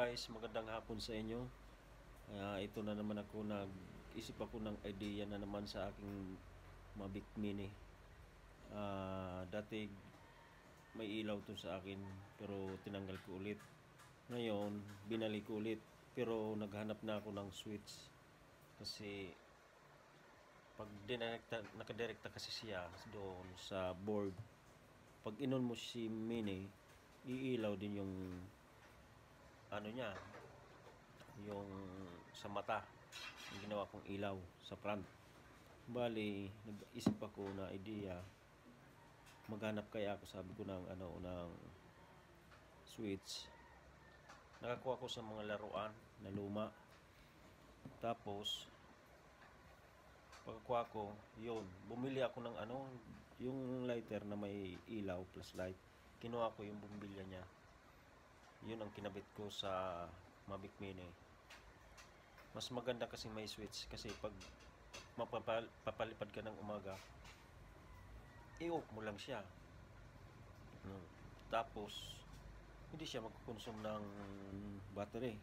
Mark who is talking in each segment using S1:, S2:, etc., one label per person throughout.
S1: guys, magandang hapon sa inyo. Ito na naman ako, nag-isip ako ng idea na naman sa aking Mavic Mini. Dati may ilaw to sa akin pero tinanggal ko ulit. Ngayon, binalik ko ulit pero naghanap na ako ng switch. Kasi pag nakadirekta kasi siya doon sa board, pag inon mo si Mini, iilaw din yung ano niya, yung sa mata, yung ginawa kong ilaw sa front. Bali, nag-isip ako na idea, maghanap kaya ako, sabi ko, ng switch. Nakakuha ko sa mga laruan na luma. Tapos pagkuha ko, yun, bumili ako ng yung lighter na may ilaw plus light. Kinuha ko yung bumbilya niya. Yun ang kinabit ko sa Mavic Mini. Mas maganda kasi may switch, kasi pag papalipad ka ng umaga, i-off mo lang siya. Tapos hindi siya magkukonsume ng battery.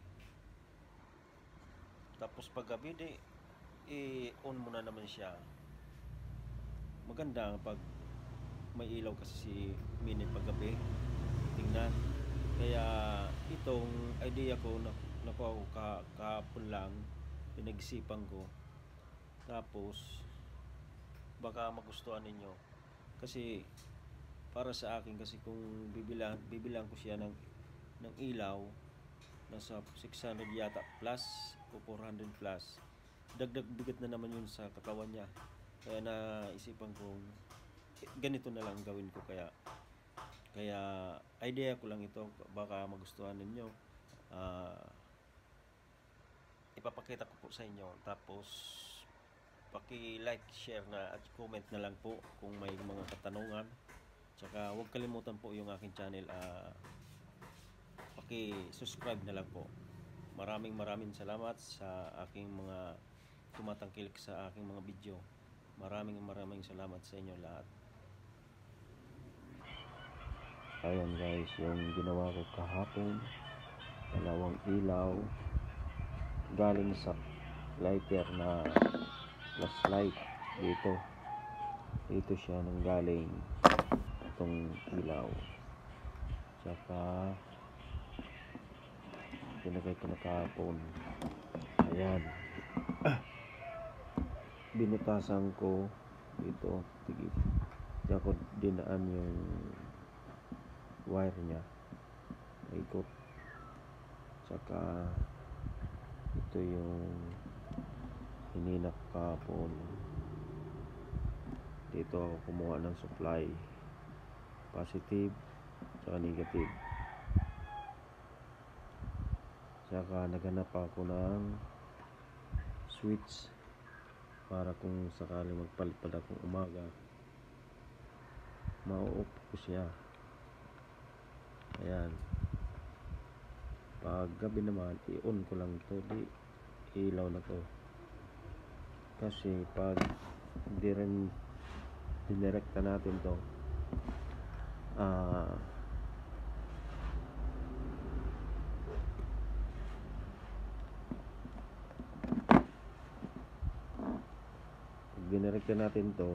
S1: Tapos pag gabi, i-on mo na naman siya. Maganda pag may ilaw kasi si Mini pag gabi tingnan. Kaya itong idea ko, nakuha ko kahapon lang, pinag-isipan ko. Tapos baka magustuhan ninyo, kasi para sa akin, kasi kung bibilang ko siya ng ilaw, nasa 600 yata plus o 400 plus, dagdag bigat na naman yun sa katawan niya. Kaya naisipan kong ganito na lang gawin ko. Kaya idea ko lang ito, baka magustuhan ninyo. Ipapakita ko po sa inyo. Tapos paki-like, share na at comment na lang po kung may mga katanungan. Tsaka huwag kalimutan po yung aking channel, paki-subscribe na lang po. Maraming salamat sa aking mga tumatangkilik sa aking mga video. Maraming salamat sa inyo lahat. Ayan guys, yung ginawa ko kahapon, dalawang ilaw galing sa lighter na plus light. Dito siya nang galing itong ilaw. Tsaka pinagay ko na kahapon. Ayan. Binutasan ko dito, diyan ko dinaan yung wire nya, ikot. Tsaka ito yung hininap kahapon. Dito ako kumuha ng supply, positive tsaka negative. Tsaka naghanap ako ng switch para kung sakali magpalit akong umaga, ma-off ko siya. Ayan. Pag gabi naman, i-on ko lang ito, ilaw na to. Kasi pag hindi rin dinirekta natin to, dinirekta natin to,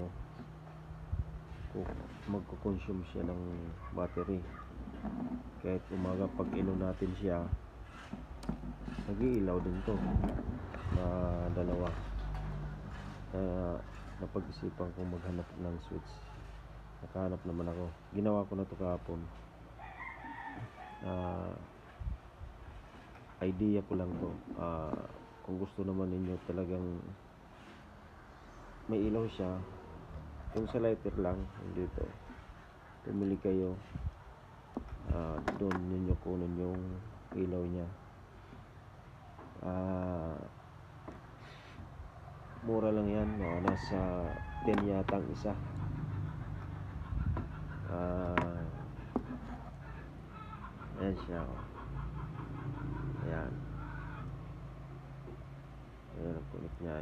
S1: magko-consume siya ng battery. Kahit umaga pag inon natin siya, nag-iilaw din to na dalawa. Kaya napag-isipan kong maghanap ng switch. Nakahanap naman ako. Ginawa ko na to kahapon. Idea ko lang to. Kung gusto naman ninyo talagang may ilaw siya, yung sa lighter lang, dito pumili kayo, doon ninyo kunin yung ilaw nya. Mura lang yan, nasa 10 yata ang isa. Ayan siya. Ayan ang kulit nya.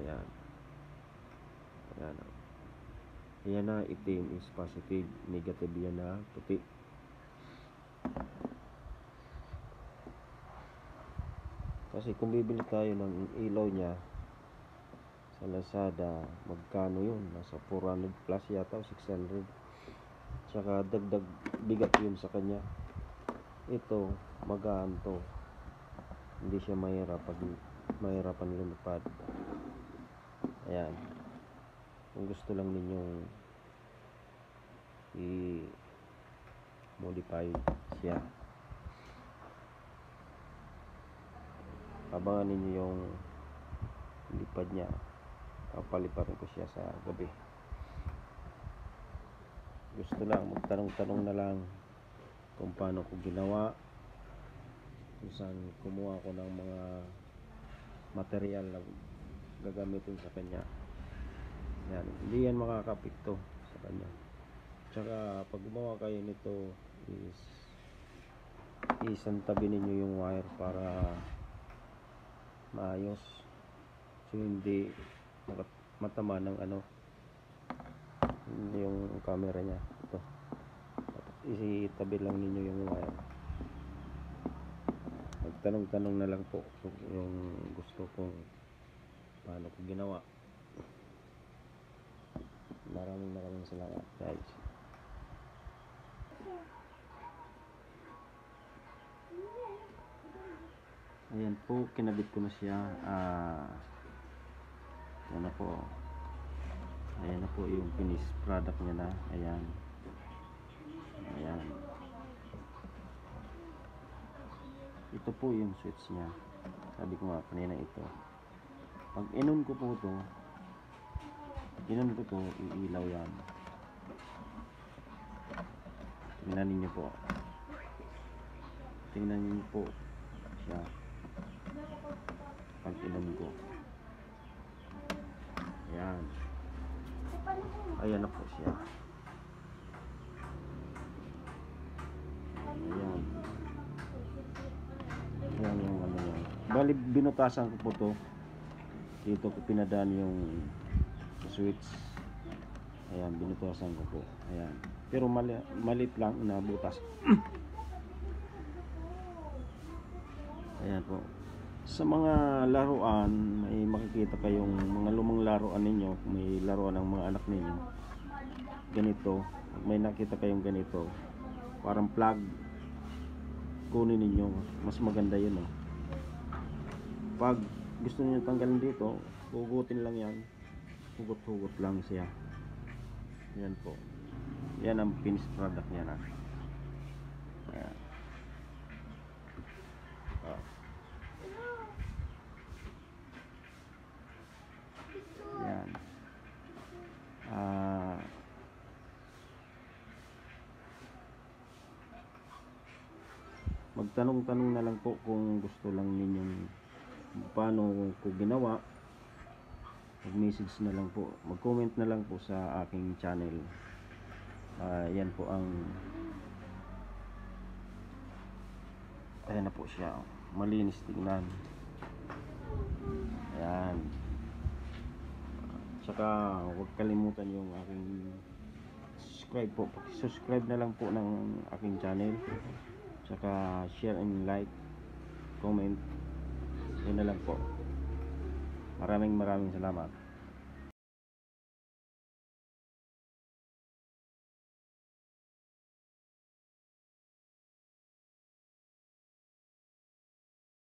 S1: Ayan na, itim is positive, negative yan na puti. Kasi kung bibili tayo ng ilaw niya sa Lazada, magkano yun? Nasa 400 plus yata o 600. Tsaka dagdag bigat yun sa kanya. Ito, magaan to. Hindi siya mahirapan lumipad. Ayan. Kung gusto lang ninyong i-modify siya, abangan ninyo yung lipad niya. Papaliparin ko siya sa gabi. Gusto lang, magtanong-tanong na lang kung paano ko ginawa, kung saan kumuha ko ng mga material na gagamitin sa kanya. Yan, hindi yan makakapikto sa kanya. Tsaka pag gumawa kayo nito is isantabi ninyo yung wire para maayos, so hindi matama ng yung camera niya. Ito, isitabi lang ninyo yung wire. Magtanong-tanong na lang po kung yung gusto kong paano ko ginawa. Maraming salamat, guys. Ayan po, kinabit ko na siya. Ayan na po. Ayan na po yung finished product niya na. Ayan. Ayan. Ito po yung switch niya. Sabi ko nga kanina, ito. Pag inon ko po ito, iilaw yan. Tingnan ninyo po. Tingnan ninyo po siya. Pag inon ko. Ayan. Ayan na po siya. Ayan. Ayan yung yan. Bali, binutasan ko po to. Dito ko pinadaan yung switch. Ayan, binutasan ko po. Ayan. Pero malit lang na butas. Ayan po. Sa mga laruan, may makikita kayong mga lumang laruan ninyo, may laruan ng mga anak ninyo. Ganito, may nakita kayong ganito, parang plug, kunin ninyo, mas maganda yun. Pag gusto niyo tanggalin dito, hugutin lang yan, hugot lang siya. Yan po, yan ang finished product niya na. Ayan. Yan. Magtanong-tanong na lang po kung gusto lang ninyong paano ko ginawa. Mag-message na lang po, mag-comment na lang po sa aking channel. Yan po ang ayan na po siya, malinis tignan. Ayan. Tsaka huwag kalimutan yung aking subscribe po. Subscribe na lang po ng aking channel. Tsaka share and like, comment. Yun na lang po. Maraming salamat.